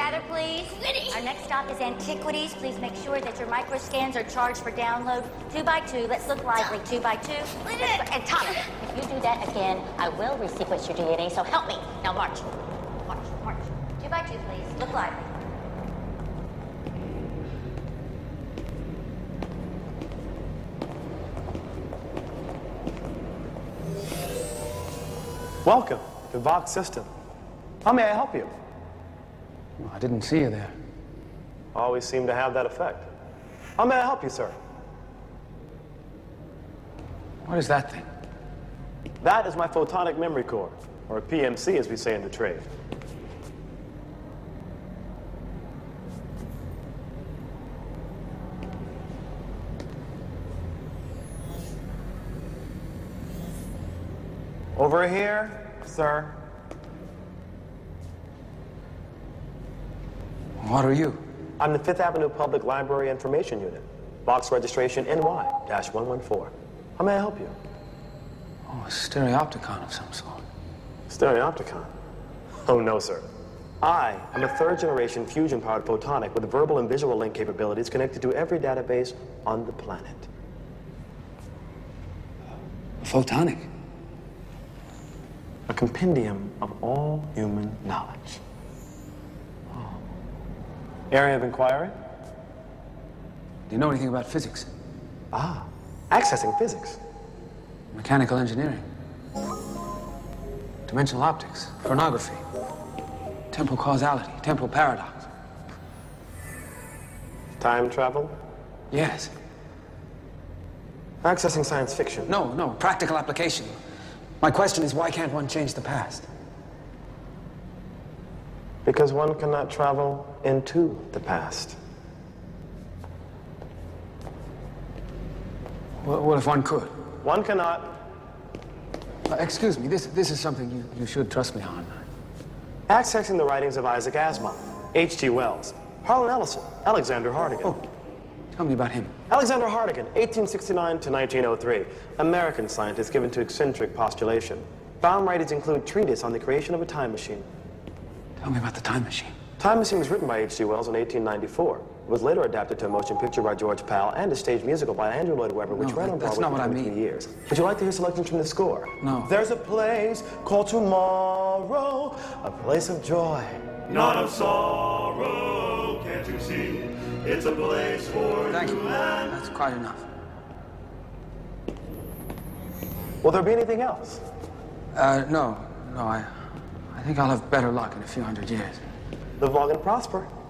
gather, please. Our next stop is antiquities. Please make sure that your microscans are charged for download. 2 by 2. Let's look lively. 2 by 2. And Thomas, if you do that again, I will resequence your DNA, so help me. Now march. March, march. 2 by 2, please. Look lively. Welcome to Vox System. How may I help you? Well, I didn't see you there. Always seem to have that effect. How may I help you, sir? What is that thing? That is my photonic memory core, or PMC as we say in the trade. Over here, sir. What are you? I'm the Fifth Avenue Public Library Information Unit. Box registration NY-114. How may I help you? Oh, a stereopticon of some sort. Stereopticon? Oh, no, sir. I am a third-generation fusion-powered photonic with verbal and visual link capabilities connected to every database on the planet. A photonic? A compendium of all human knowledge. Oh. Area of inquiry? Do you know anything about physics? Ah, accessing physics. Mechanical engineering. Dimensional optics. Phonography. Temporal causality. Temporal paradox. Time travel? Yes. Accessing science fiction? No, practical application. My question is, why can't one change the past? Because one cannot travel into the past. What if one could? One cannot. Excuse me, this is something you should trust me on. Accessing the writings of Isaac Asimov, H.G. Wells, Harlan Ellison, Alexander Hardigan. Oh, tell me about him. Alexander Hardigan, 1869 to 1903, American scientist given to eccentric postulation. Found writings include Treatise on the Creation of a Time Machine. Tell me about the time machine. Time Machine was written by H.G. Wells in 1894. It was later adapted to a motion picture by George Pal and a stage musical by Andrew Lloyd Webber, which ran on Broadway for 23 years. Would you like to hear selections from the score? No. There's a place called tomorrow, a place of joy. Not of sorrow, can't you see? It's a place for Thank you. and... That's quite enough. Will there be anything else? No, I think I'll have better luck in a few hundred years. Live long and prosper.